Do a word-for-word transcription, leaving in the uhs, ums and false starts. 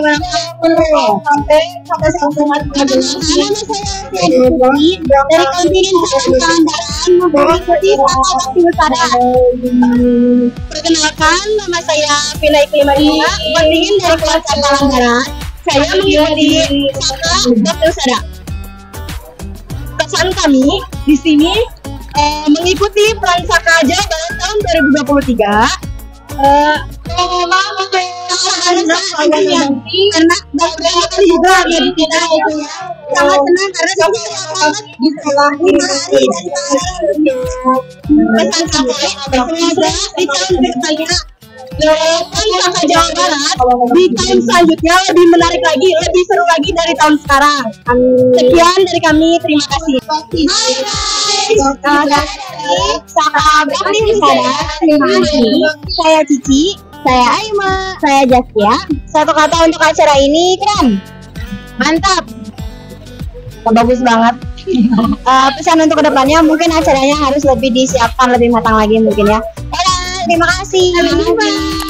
sampai sampai sangat dari kontingen Pangandaran mengikuti Saka Bakti Husada. Perkenalkan, nama saya Vina Iklimadina, kontingen dari kelas Pangandaran. Saya mengikuti Saka Bakti Husada. Kesan kami di sini uh, mengikuti Plan Saka Jawa Barat tahun dua ribu dua puluh tiga. Uh, karena beberapa kali juga jadi kita itu sangat senang karena saya sangat bisa lima hari dari pesan sampai semoga di tahun berikutnya Plan Saka Jawa Barat di tahun selanjutnya lebih menarik lagi, lebih seru lagi dari tahun sekarang. Sekian dari kami, terima kasih. Saka Bakti Husada, terima kasih. Saya Cici, saya Aima, saya Jaskia. Satu kata untuk acara ini, keren, mantap, bagus banget. uh, pesan untuk kedepannya mungkin acaranya harus lebih disiapkan lebih matang lagi mungkin ya. Dadah, terima kasih.